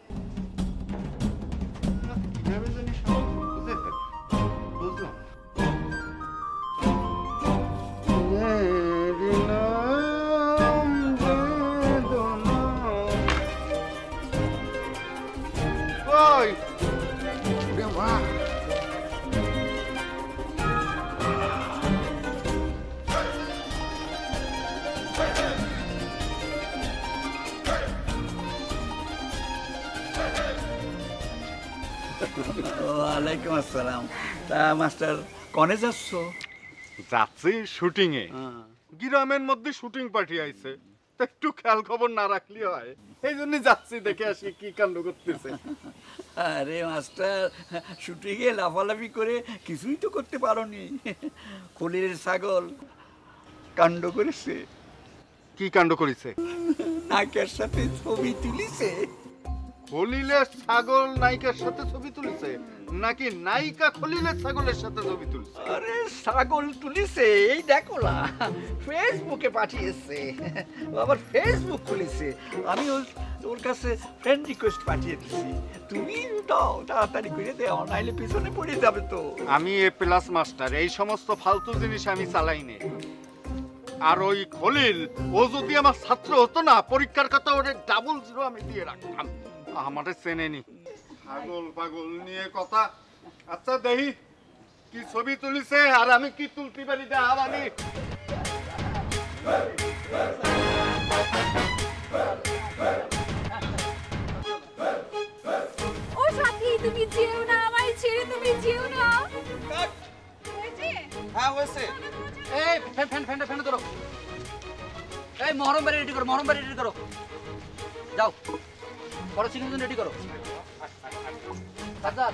ওয়ালাইকুম আসসালাম। তা মাস্টার কনে যাচ্ছ? যাচ্ছি শুটিং এ, গ্রামের মধ্যে শুটিং পার্টি আইছে, একটু খেয়াল খবর না রাখলে হয়, এই জন্য যাচ্ছি, দেখে আসি কি কাণ্ড করতেছে। আরে মাস্টার, শুটিং এ লাফালাফি করে কিছুই তো করতে পারোনি। খলিলের ছাগল কাণ্ড করেছে। কি কাণ্ড করেছে? নায়িকার সাথে ছবি তুলিছে। খলিলের ছাগল নায়িকার সাথে ছবি তুলিছে নাকি নায়িকা খলিলের ছাগলের সাথে ছবি তুলছে? আরে ছাগল তুলিছে, এই দেখো না, ফেসবুকে পাঠিয়েছে, আবার ফেসবুক খুলেছে, আমি ওর কাছে ফ্রেন্ড রিকোয়েস্ট পাঠিয়ে দিছি, তুমি দাও তাড়াতাড়ি করে দাও, নাইলে পিছনে পড়ে যাবে তো। আমি এ প্লাস মাস্টার, এই সমস্ত ফালতু জিনিস আমি চালাই না। আর ওই খলিল, ও যদি আমার ছাত্র হতো না, পরীক্ষার কথা ওরে ডাবল জিরো আমি দিয়ে রাখতাম। আমাদের চেনেনি, পাগল পাগল নিয়ে কথা। আচ্ছা দেখি কি ছবি তুলিছে আর আমি কি তুলতে পারি, দেখাবানি। ও সাথী, তুমি যেও না, আমায় ছেড়ে তুমি যেও না। হ্যাঁ হয়েছে। এই ফ্যান ফ্যান ফ্যান ফ্যান ধরো। এই মহরম বাড়ি রেডি করো, মহরম বাড়ি রেডি করো, যাও পরে চিকেন রেডি করো। আচ্ছা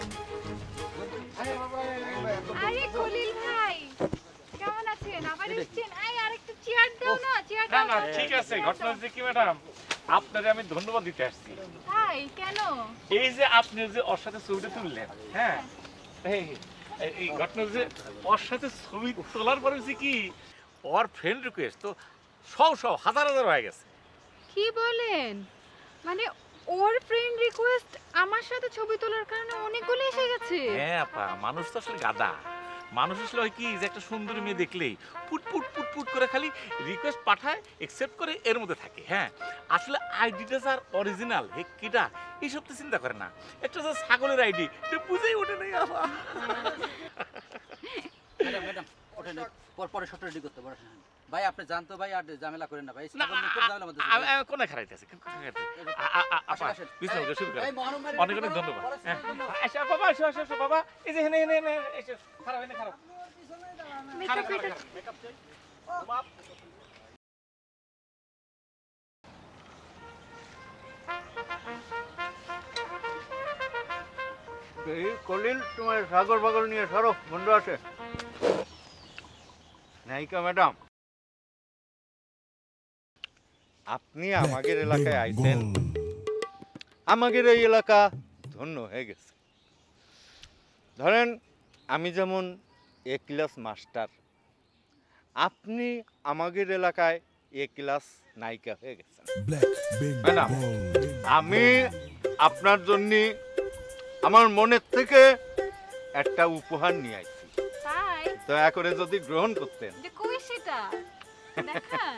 আরে খলিল ভাই, কেমন আছেন? আবার এসেছেন? আই আরেকটু চেয়ার দাও না, চেয়ার না দাও। না ঠিক আছে, ঘটনা হচ্ছে কি ম্যাডাম, আপনারে আমি ধন্যবাদ দিতে আসছি। তাই কেন? এই যে আপনি যে ওর সাথে ছবিটা তুললেন, হ্যাঁ, এই এই ঘটনা যে ওর সাথে ছবি তোলার পরে হচ্ছে কি, ওর ফ্রেন্ড রিকোয়েস্ট তো সব সব হাজার হাজার হয়ে গেছে। কি বলেন? মানে ওর ফ্রেন্ড রিকোয়েস্ট আমার সাথে ছবি তোলার কারণে অনেকগুলো এসে গেছে? হ্যাঁ আপা, মানুষ তো আসলে গাদা। মানুষ আসলে হয় কি, যে একটা সুন্দরী মেয়ে দেখলেই পুট পুট পুট পুট করে খালি রিকোয়েস্ট পাঠায়, একসেপ্ট করে এর মধ্যে থাকে। হ্যাঁ, আসলে আইডিটা যার অরিজিনাল হে কিটা এইসব তো চিন্তা করে না। একটা যে ছাগলের আইডি বুঝেই ওঠে নাই আপা। ম্যাডাম ম্যাডাম ওঠেন, পর পরে শর্ট রেডি করতে পারেন ভাই, আপনি জানতো ভাই, আর ঝামেলা করেন না ভাই, ছাগল নিয়ে খুব ঝামেলা মধ্যে আমি কোনে খারাইতেছি, অনেক অনেক ধন্যবাদ। আচ্ছা বাবা, আসো আসো আসো বাবা, এই যে হেনে হেনে হেনে এসে খারাপ হেনে খারাপ মেকআপ এই কলিল তোমার সাগর বাগর নিয়ে সরো বন্ধু আছে নায়িকা ম্যাডাম আপনি আমাদের এলাকায় আইছেন আমাদের এই এলাকা ধন্য হয়ে গেছে ধরেন আমি যেমন এ ক্লাস মাস্টার আপনি আমাদের এলাকায় এ ক্লাস নায়িকা হয়ে গেছেন ম্যাডাম আমি আপনার জন্য আমার মনের থেকে একটা উপহার নিয়ে আসছি তাই দয়া করে যদি গ্রহণ করতেন যে কই সেটা দেখান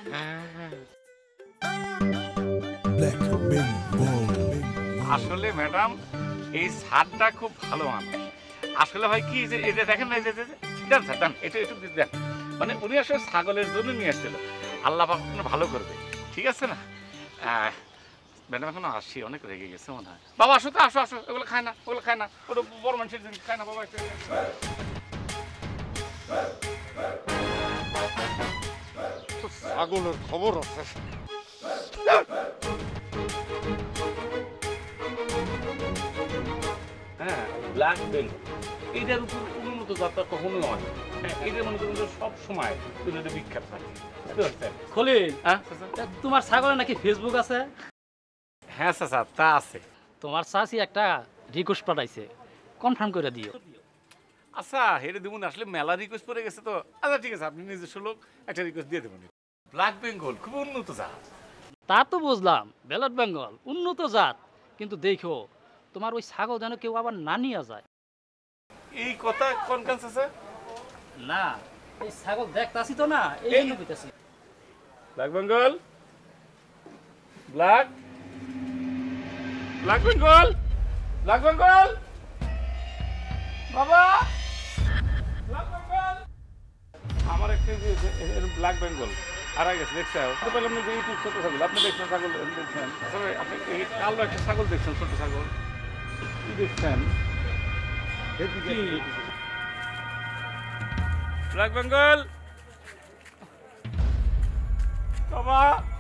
আসলে ম্যাডাম এই স্যারটা খুব ভালো মানুষ আসলে হয় কি যে এটা দেখেন না এই যে যে- যে- দেন স্যার দেন এটা একটু দেন মানে উনি আসলে ছাগলের জন্য নিয়ে আসছিল আল্লাহ পাক আপনার ভালো করবে ঠিক আছে না আহ, ম্যাডাম এখনো আসি অনেক রেগে গেছে মনে হয় বাবা আসো তো আসো আসো ওগুলো খায় না ওগুলো খায় না ওটা বড় মানুষের জিনিস খায় না বাবা একটু ছাগলের খবর আছে হ্যাঁ ব্ল্যাক বেঙ্গল এটার উপর উন্নত যাত্রা কখনো নয় হ্যাঁ এটার মনে করুন যে সব সময় দুনিয়াতে বিখ্যাত থাকে খলিল তোমার ছাগলের নাকি ফেসবুক আছে হ্যাঁ চাচা তা আছে তোমার চাচি একটা রিকোয়েস্ট পাঠাইছে কনফার্ম করে দিও আচ্ছা হেরে দেবুন আসলে মেলা রিকোয়েস্ট পড়ে গেছে তো আচ্ছা ঠিক আছে আপনি নিজস্ব লোক একটা রিকোয়েস্ট দিয়ে দেবেন ব্ল্যাক বেঙ্গল খুব উন্নত জাত তা তো বুঝলাম বেলট বেঙ্গল উন্নত জাত কিন্তু দেখো তোমার ওই ছাগল যেন কেউ আবার না নিয়ে যায় এই কথা কোন কাজ আছে না এই ছাগল দেখতাছি তো না এই জন্য কইতাছি black Bengal black black Bengal black Bengal বাবা ব্ল্যাক বেঙ্গল আমার একটা ব্ল্যাক বেঙ্গল হারা গেছে দেখছে তো বললাম যে এই ছোট ছাগল আপনি দেখছেন ছাগল দেখছেন আসলে আপনি এই কালো একটা ছাগল দেখছেন ছোট ছাগল কি দেখছেন ব্ল্যাক বেঙ্গল বাবা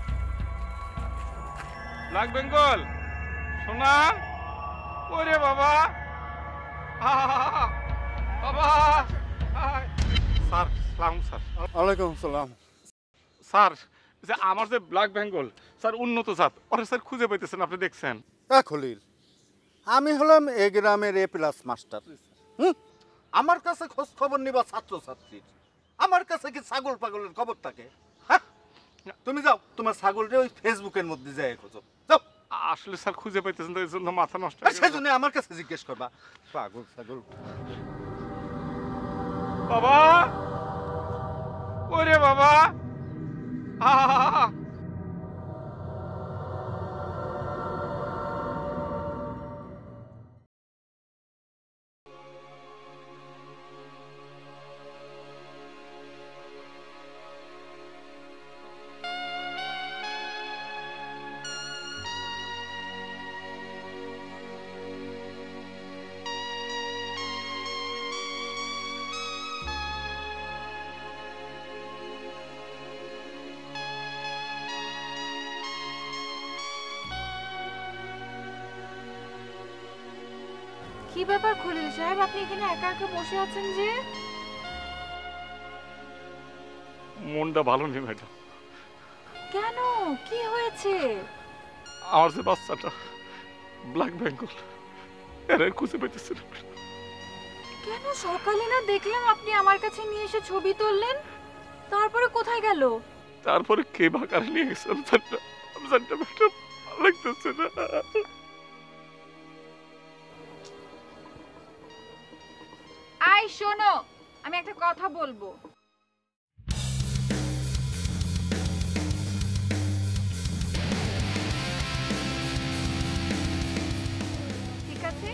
ব্ল্যাক বেঙ্গল সোনা ওরে বাবা বাবা স্যার সালাম স্যার ওয়ালাইকুম সালাম স্যার যে আমার যে ব্ল্যাক বেঙ্গল স্যার উন্নত জাত ওরে স্যার খুঁজে পাইতেছেন আপনি দেখছেন এ খলিল আমি হলাম এ গ্রামের এ প্লাস মাস্টার হুম আমার কাছে খোঁজ খবর নিবা ছাত্রছাত্রীর আমার কাছে কি ছাগল পাগলের খবর থাকে হ্যাঁ তুমি যাও তোমার ছাগলটা ওই ফেসবুকের মধ্যে যায় খোঁজো যাও আসলে স্যার খুঁজে পাইতেছেন তো এই জন্য মাথা নষ্ট সেই জন্য আমার কাছে জিজ্ঞেস করবা পাগল ছাগল বাবা ওরে বাবা কি ব্যাপার খলিল সাহেব আপনি এখানে একা একা বসে আছেন যে মনটা ভালো নেই ম্যাডাম কেন কি হয়েছে আমার যে বাচ্চাটা ব্ল্যাক বেঙ্গল এরা খুঁজে পাইতেছে না কেন সকালে না দেখলাম আপনি আমার কাছে নিয়ে এসে ছবি তুললেন তারপরে কোথায় গেল তারপরে কে বাকারে নিয়ে গেছে আমি জানি না আমি জানি না ম্যাডাম ভালো লাগতেছে না আই শোনো আমি একটা কথা বলবো ঠিক আছে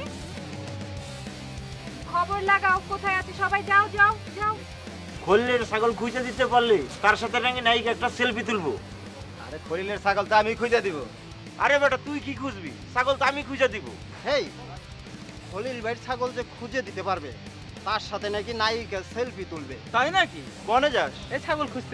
খবর লাগাও কোথায় আছে সবাই যাও যাও যাও খলিলের ছাগল খুঁজে দিতে পারলে তার সাথে নাকি নায়িকা একটা সেলফি তুলবো আরে খলিলের ছাগল তো আমি খুঁজে দিব আরে বেটা তুই কি খুঁজবি ছাগল তো আমি খুঁজে দিব হেই খলিল ভাইয়ের ছাগল যে খুঁজে দিতে পারবে তার সাথে নাকি নায়িকা সেলফি তুলবে তাই নাকি কনে যাস এই ছাগল খুঁজতে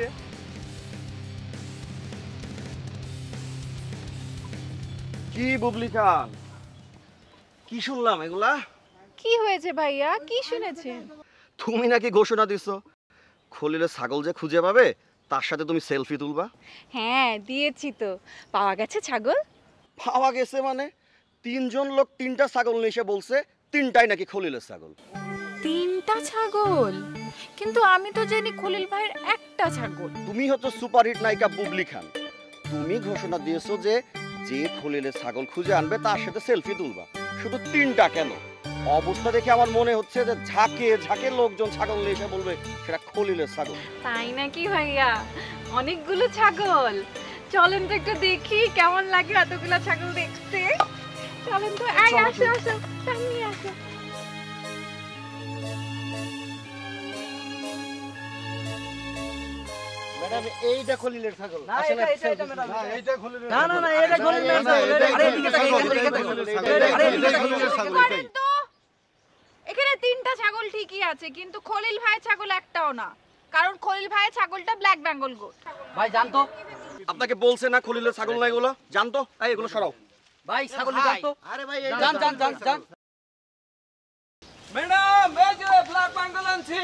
কি বুবলি খান, কি শুনলাম এগুলা? কি হয়েছে ভাইয়া, কি শুনেছেন? তুমি নাকি ঘোষণা দিছো খলিলের ছাগল যে খুঁজে পাবে তার সাথে তুমি সেলফি তুলবা। হ্যাঁ দিয়েছি তো। পাওয়া গেছে ছাগল? পাওয়া গেছে মানে? তিনজন লোক তিনটা ছাগল নিয়ে এসে বলছে তিনটাই নাকি খলিলের ছাগল। তিনটা ছাগল? কিন্তু আমি তো জানি খলিল ভাইয়ের একটা ছাগল। তুমি হচ্ছে সুপারহিট নায়িকা বুবলি খান, তুমি ঘোষণা দিয়েছো যে যে খলিলের ছাগল খুঁজে আনবে তার সাথে সেলফি তুলবা। শুধু তিনটা কেন? অবস্থা দেখে আমার মনে হচ্ছে যে ঝাঁকে ঝাঁকে লোকজন ছাগল নিয়ে এসে বলবে সেটা খলিলের ছাগল। তাই নাকি ভাইয়া? অনেকগুলো ছাগল, চলেন তো একটু দেখি কেমন লাগে এতগুলো ছাগল দেখতে। চলেন তো, এই আসো আসো, সামনে আসো। ম্যাডাম এইটা খলিলের ছাগল। না এটা এটা এটা ম্যাডাম, না এইটা খলিলের। না না না এটা খলিলের ছাগল। আরে এদিকে তাকাই, এদিকে তাকাই। আরে এদিকে তাকাই। তো এখানে তিনটা ছাগল ঠিকই আছে, কিন্তু খলিল ভাই ছাগল একটাও না, কারণ খলিল ভাই ছাগলটা ব্ল্যাক বেঙ্গল গোট। ভাই জানতো, আপনাকে বলছে না খলিলের ছাগল না এগুলো? জানতো? এই এগুলো সরাও। ভাই ছাগল জানতো। আরে ভাই জান জান জান জান। ম্যাডাম এই যে ব্ল্যাক বেঙ্গল আনছি।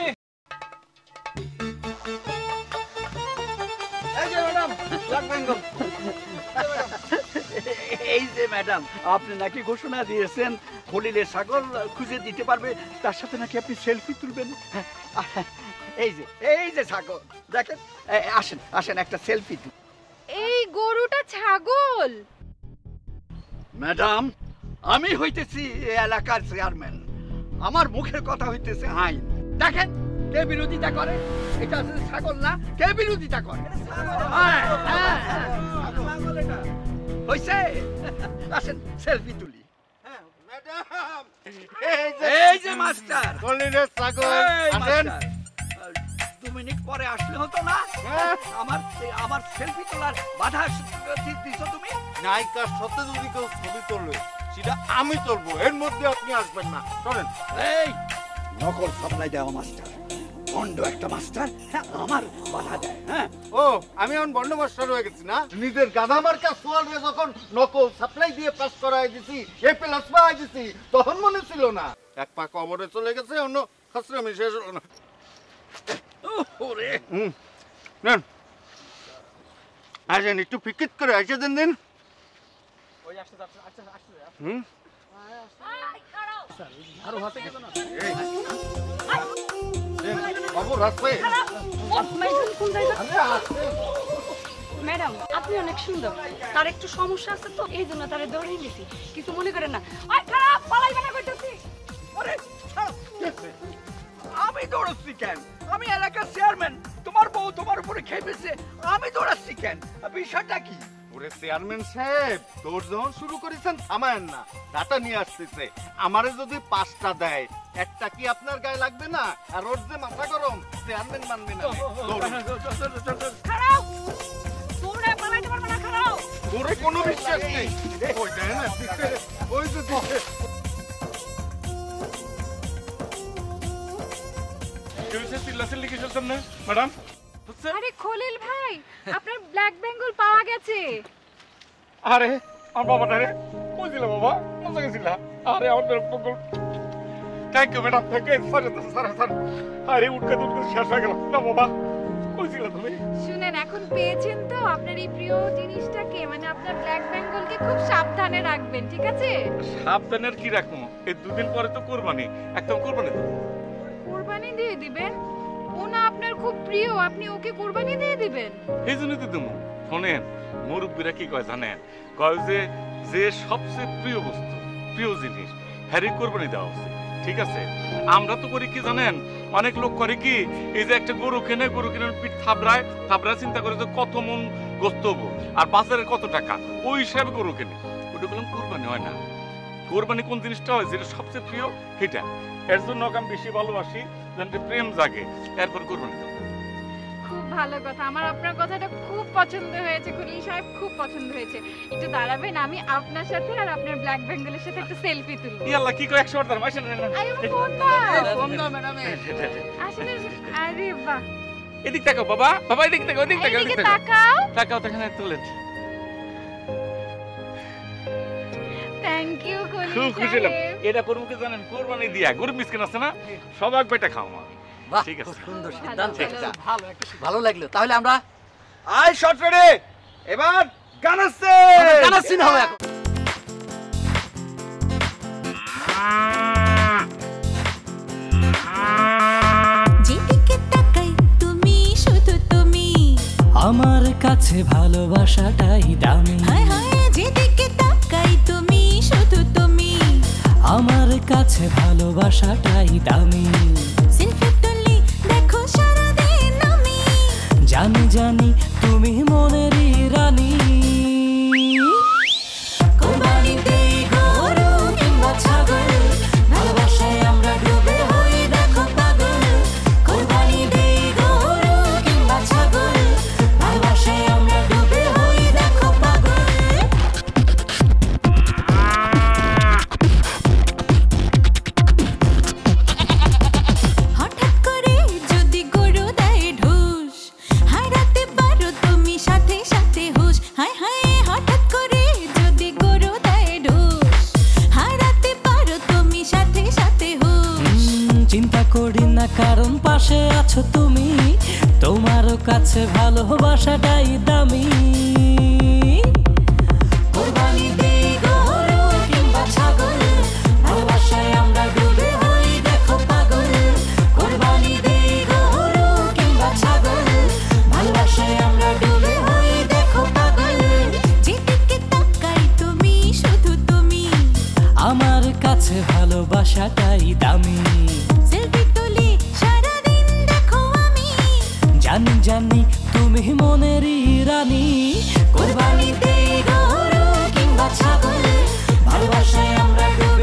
এই যে ম্যাডাম ব্ল্যাক বেঙ্গল। এই যে ম্যাডাম, আপনি নাকি ঘোষণা দিয়েছেন খলিলের ছাগল খুঁজে দিতে পারবে তার সাথে নাকি আপনি সেলফি তুলবেন। এই যে এই যে ছাগল দেখেন, আসেন আসেন একটা সেলফি তুল। এই গরুটা ছাগল? ম্যাডাম আমি হইতেছি এই এলাকার চেয়ারম্যান, আমার মুখের কথা হইতেছে আইন। দেখেন কে বিরোধিতা করে, এটা ছাগল না, কে বিরোধিতা করে? হইছে, আসেন সেলফি তুলি। ম্যাডাম এই যে মাস্টার খলিলের ছাগল, আসেন। দু মিনিট পরে আসলে হতো না? আমার আমার সেলফি তোলার বাধা দিছো তুমি। নায়িকার সাথে যদি কেউ ছবি তোলে সেটা আমি তুলবো, এর মধ্যে আপনি আসবেন না। চলেন। এই নকল সাপ্লাই দেওয়া মাস্টার, বন্ড একটা মাস্টার, হ্যাঁ আমার বাধা দেয়। হ্যাঁ ও আমি এখন বন্ড মাস্টার হয়ে গেছি না? নিজের গাধা মার্কা সোয়ালরে যখন নকল সাপ্লাই দিয়ে পাস করাই দিছি, এ প্লাস পাই দিছি, তখন মনে ছিল না। এক পা কবরে চলে গেছে, অন্য খাসরামি শেষ হলো না। ওরে হুম নেন, আসেন একটু ফিকিট করে আসে দেন দিন। ওই আসতে আসতে আসতে আসতে হুম আরো হাতে গেল না। বাবু রাস্তায় ম্যাডাম আপনি অনেক সুন্দর, তার একটু সমস্যা আছে তো এই জন্য তারে ধরে নিছি, কিছু মনে করেন না। ওই খারাপ পালাইবে না কইতাছি। ওরে আমি দৌড়াচ্ছি কেন? আমি এলাকার চেয়ারম্যান, তোমার বউ তোমার উপরে খেপেছে, আমি দৌড়াচ্ছি কেন? বিষয়টা কি? ওরে চেয়ারম্যান সাহেব, তোর যখন শুরু করেছেন থামায়েন না, ডাটা নিয়ে আসতেছে। আমারে যদি পাঁচটা দেয় একটা কি আপনার গায়ে লাগবে না? আর ওর যে মাথা গরম, চেয়ারম্যান মানবে না। খারাপ তোরে পালাইতে পারবে না। খারাপ তোরে কোনো বিশ্বাস নেই। ওই দেয় না, ওই যে দিচ্ছে। ম্যাডাম আরে খলিল ভাই, আপনার ব্ল্যাক বেঙ্গল পাওয়া গেছে। আরে আমার বাবাটা রে কই দিলা বাবা, মজা গেছিল। আরে আমার Bengal, thank you madam, thank you. Sorry sorry sorry, আরে উঠকে উঠকে শেষ হয়ে গেল না বাবা। কই ছিল তুমি? শুনেন, এখন পেয়েছেন তো আপনার এই প্রিয় জিনিসটাকে, মানে আপনার ব্ল্যাক বেঙ্গলকে খুব সাবধানে রাখবেন, ঠিক আছে? সাবধানের কি রাখবো? এই দুদিন পরে তো কোরবানি, একদম কোরবানি তো। কোরবানি দিয়ে দিবেন? ও না আপনার খুব প্রিয়, আপনি ওকে কোরবানি দিয়ে দিবেন? এই জন্যই তো দেবো। শোনেন, মুরব্বীরা কি কয় জানেন? কয় যে যে সবচেয়ে প্রিয় বস্তু, প্রিয় জিনিস, হ্যারি কোরবানি দেওয়া উচিত, ঠিক আছে? আমরা তো করি কি জানেন, অনেক লোক করে কি, এই যে একটা গরু কেনে, গরু কিনে পিঠ থাবড়ায়, থাবড়ায় চিন্তা করে যে কত মন গোস্ত হবো আর বাজারে কত টাকা, ওই হিসাবে গরু কেনে। ওটা বললাম কোরবানি হয় না। কোরবানি কোন জিনিসটা হয়, যেটা সবচেয়ে প্রিয় সেটা। এর জন্য আমি বেশি ভালোবাসি, যেন প্রেম জাগে, এরপর কোরবানি দেবো। খুব ভালো কথা, আমার আপনার কথাটা খুব পছন্দ হয়েছে খলিল সাহেব, খুব পছন্দ হয়েছে। একটু দাঁড়াবেন, আমি আপনার সাথে আর আপনার ব্ল্যাক বেঙ্গলের সাথে একটা সেলফি তুলব। ইয়াল্লা কি কয় একশো বার দাঁড়াম, আসেন না। আরে ফোন দাও, ফোন দাও ম্যাডাম। আসেন আসেন। আরে বাহ, এদিক তাকাও বাবা, বাবা এদিক তাকাও, এদিক তাকাও, এদিকে এদিক তাকাও, তাকাও। তাকাও, তাকাও তুলেন। ইউ খুব খুশি হলাম। এটা করবো কি জানেন, কোরবানি দিয়া গরিব মিসকিন আছে না, সবাই বেটা খাও আমি। বাহ, ঠিক আছে, খুব সুন্দর সিদ্ধান্ত ঠিক আছে। ভালো একটা ভালো লাগলো। তাহলে আমরা আই শট রেডি, এবার গানের গানের সিন হবে এখন। যেদিকে তাকাই তুমি শুধু তুমি, আমার কাছে ভালোবাসাটাই দামি। হায় হায় যেদিকে তাকাই তুমি শুধু তুমি, আমার কাছে ভালোবাসাটাই দামি। সেলফি তুলি দেখো সারাদিন আমি, জানি জানি তুমি মনেরই রানী। কোরবানি দেই গরু কিংবা ছাগল, ভালোবাসায় আমরা ডুবে হই দেখো পাগল। কোরবানি দেই গরু কিংবা ছাগল, ভালোবাসায় আমরা ডুবে হই দেখো পাগল। হঠাৎ করে যদি গরু দেয় ঢুস, হারাতে পারো তুমি সাথে সাথে হুশ। হায় হায় হঠাৎ করে যদি গরু দেয় ঢুস, হারাতে পারো তুমি সাথে সাথে হুশ। হুম, চিন্তা করি না কারণ পাশে আছো তুমি, তোমারও কাছে ভালোবাসাটাই দামি। কোরবানি দেই গরু কিংবা ছাগল, ভালোবাসায় আমরা ডুবে হই দেখো পাগল। কোরবানি দেই গরু কিংবা ছাগল, ভালোবাসায় আমরা ডুবে হই দেখো পাগল। যেদিকে তাকাই তুমি শুধু তুমি, আমার কাছে ভালোবাসাটাই দামি। সেলফি তুলি সারাদিন দেখো আমি, জানি জানি তুমি মনেরই রানী। কোরবানি দেই গরু কিংবা ছাগল, ভালোবাসায় আমরা ডুবে